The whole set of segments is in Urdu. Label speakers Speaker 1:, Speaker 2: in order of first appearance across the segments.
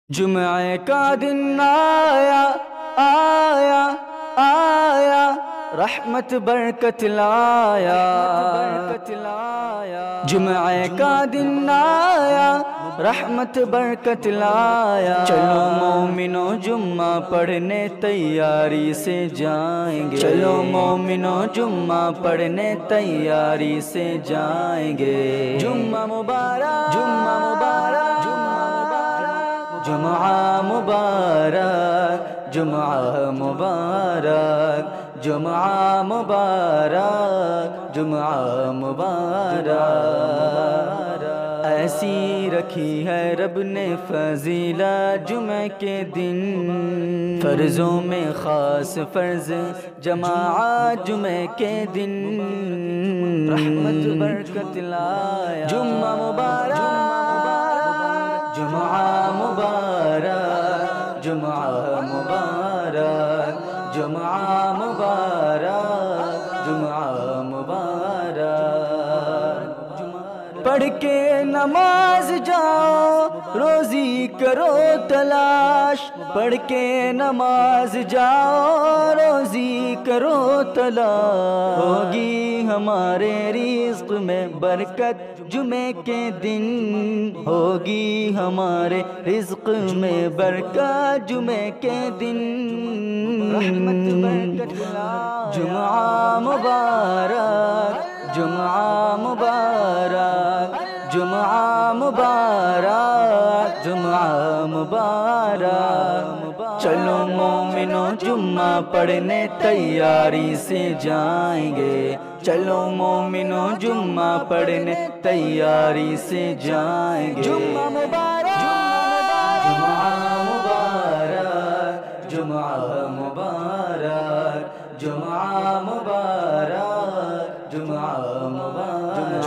Speaker 1: جمعے کا دن آیا آیا آیا، رحمت برکت لایا۔ جمعے کا دن آیا، رحمت برکت لایا۔ چلو مومنو جمعہ پڑھنے تیاری سے جائیں گے، چلو مومنو جمعہ پڑھنے تیاری سے جائیں گے۔ جمعہ مبارک، جمعہ مبارک، جمعہ مبارک، جمعہ مبارک، جمعہ مبارک، جمعہ مبارک۔ ایسی رکھی ہے رب نے فضیلت جمعہ کے دن، فرضوں میں خاص فرض جماعت جمعہ کے دن، رحمت برکت لایا۔ جمعہ مبارک، جمعہ مبارک، جمعہ مبارک، جمعہ مبارک، جمعہ مبارک۔ پڑھ کے نماز جاؤ، روزی کرو تلاش، پڑھ کے نماز جاؤ، روزی کرو تلاش۔ ہوگی ہمارے رزق میں برکت جمعے کے دن، ہوگی ہمارے رزق میں برکت جمعے کے دن، رحمت برکت لایا۔ جمعہ مبارک، جمعہ مبارک، جمعہ مبارک، جمعہ مبارک۔ چلو مومنو جمعہ پڑھنے تیاری سے جائیں گے، چلو مومنو جمعہ پڑھنے تیاری سے جائیں گے۔ جمعہ مبارک، جمعہ مبارک، جمعہ مبارک، جمعہ مبارک، جمعہ مبارک۔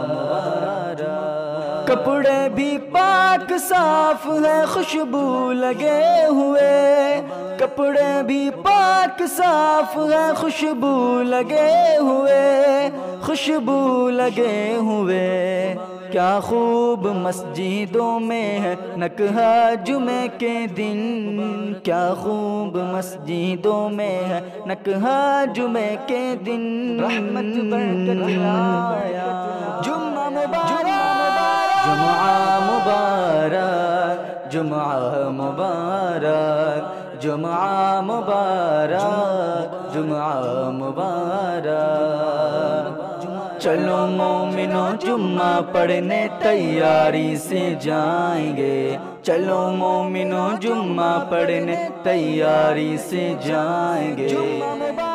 Speaker 1: کپڑے بھی پاک صاف ہیں خوشبو لگے ہوئے، کپڑے بھی پاک صاف ہیں خوشبو لگے ہوئے، خوشبو لگے ہوئے۔ کیا خوب مسجدوں میں ہے نکہا جمعے کے دن، کیا خوب مسجدوں میں ہے نکہا جمعے کے دن، رحمت برکت لایا۔ جمعہ مبارک، جمعہ مبارک، جمعہ مبارک، جمعہ مبارک، جمعہ مبارک۔ چلو مومنو جمعہ پڑھنے تیاری سے جائیں گے، چلو مومنو جمعہ پڑھنے تیاری سے جائیں گے۔